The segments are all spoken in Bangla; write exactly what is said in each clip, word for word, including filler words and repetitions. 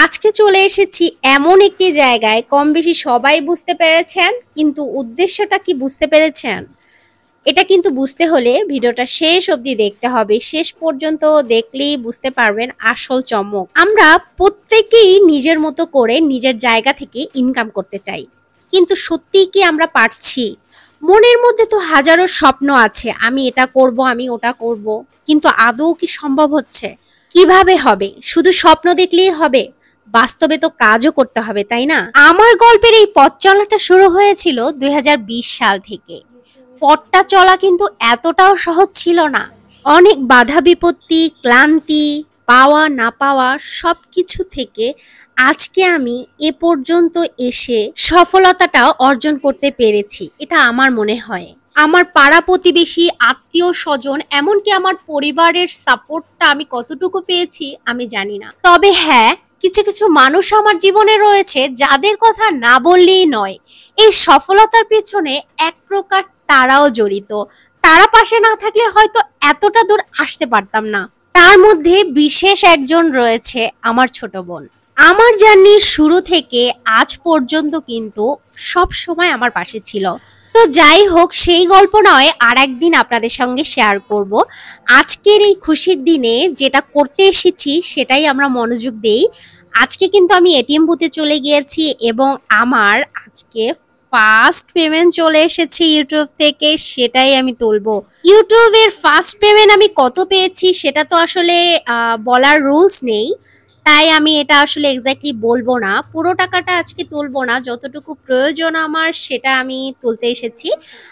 আজকে চলে এসেছি এমন একটি জায়গায়, কম বেশি সবাই বুঝতে পেরেছেন, কিন্তু উদ্দেশ্যটা কি বুঝতে পেরেছেন? এটা কিন্তু বুঝতে হলে ভিডিওটা শেষ অবধি দেখতে হবে। শেষ পর্যন্ত দেখলেই বুঝতে পারবেন আসল চমক। আমরা প্রত্যেকেই নিজের মতো করে নিজের জায়গা থেকে ইনকাম করতে চাই, কিন্তু সত্যিই কি আমরা পারছি? মনের মধ্যে তো হাজারো স্বপ্ন আছে, আমি এটা করব, আমি ওটা করব, কিন্তু আদৌ কি সম্ভব হচ্ছে? কিভাবে হবে? শুধু স্বপ্ন দেখলেই হবে? বাস্তবে তো কাজও করতে হবে, তাই না? আমার গল্পের এই পথ চলাটা শুরু হয়েছিল দুই হাজার বিশ সাল থেকে। পথটা চলা কিন্তু এতটাও সহজ ছিল না। অনেক বাধা বিপত্তি, ক্লান্তি, পাওয়া না পাওয়া সবকিছু থেকে আজকে আমি এ পর্যন্ত এসে সফলতাটা অর্জন করতে পেরেছি, এটা আমার মনে হয়। আমার পাড়া প্রতিবেশী, আত্মীয় স্বজন, এমনকি আমার পরিবারের সাপোর্টটা আমি কতটুকু পেয়েছি আমি জানি না। তবে হ্যাঁ, কিছু কিছু মানুষ আমার জীবনে রয়েছে যাদের কথা না বললেই নয়। এই সফলতার পেছনে এক প্রকার তারাও জড়িত। তারা পাশে না থাকলে হয়তো এতটা দূর আসতে পারতাম না। তার মধ্যে বিশেষ একজন রয়েছে আমার ছোট বোন। আমার জার্নির শুরু থেকে আজ পর্যন্ত কিন্তু সব সময় আমার পাশে ছিল। তো যাই হোক, সেই গল্প নয় আর একদিন আপনাদের সঙ্গে শেয়ার করব। আজকের এই খুশির দিনে যেটা করতে এসেছি সেটাই আমরা মনোযোগ দেই। আজকে কিন্তু আমি এটিএম বুথে চলে গিয়েছি এবং আমার আজকে ফার্স্ট পেমেন্ট চলে এসেছে ইউটিউব থেকে, সেটাই আমি তুলবো। ইউটিউবের ফার্স্ট পেমেন্ট আমি কত পেয়েছি সেটা তো আসলে বলার রুলস নেই, তাই আমি এটা আসলে এক্স্যাক্টলি বলবো না। পুরো টাকাটা আজকে তুলবো না, যতটুকু প্রয়োজন আমার সেটা আমি তুলতে এসেছি।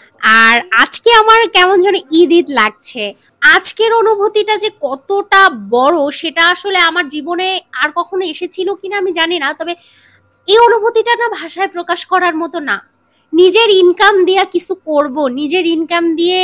আর আজকে আমার কেমন যেন ঈদ ঈদ লাগছে। আজকের অনুভূতিটা যে কতটা বড় সেটা আসলে আমার জীবনে আর কখনো এসেছিল কিনা আমি জানি না, তবে এই অনুভূতিটা না ভাষায় প্রকাশ করার মতো না। নিজের ইনকাম দিয়ে কিছু করব, নিজের ইনকাম দিয়ে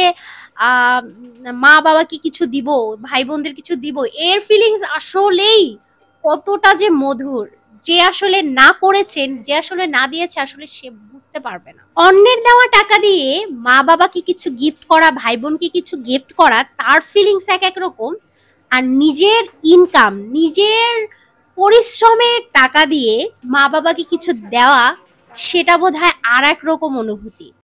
আহ মা বাবাকে কিছু দিব, ভাই বোনদের কিছু দিব, এর ফিলিংস আসলেই কতটা যে মধুর। যে আসলে না করেছেন, যে আসলে না দিয়েছে, আসলে সে বুঝতে পারবে না। অন্যের দেওয়া টাকা দিয়ে মা বাবাকে কিছু গিফট করা, ভাই বোনকে কিছু গিফট করা, তার ফিলিংস এক এক রকম। আর নিজের ইনকাম, নিজের পরিশ্রমের টাকা দিয়ে মা বাবাকে কিছু দেওয়া, সেটা বোধহয় আর এক রকম অনুভূতি।